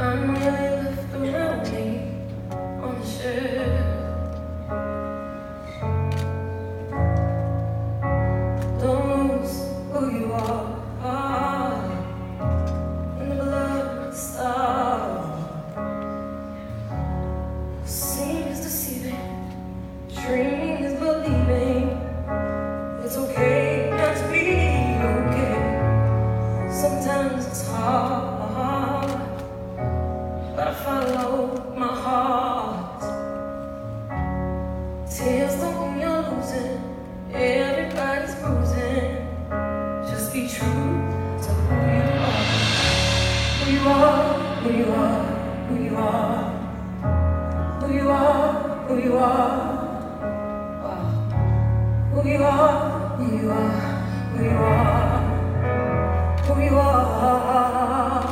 I'm really left around me on the shelf. Don't lose who you are when the blood stops. Seeing is deceiving, dreaming is believing. It's okay not to be okay. Sometimes it's hard, but I follow my heart. Tears don't mean you're losing. Everybody's bruising. Just be true to who you are. Who you are, who you are, who you are. Who you are, who you are. Who you are, who you are, who you are, who you are.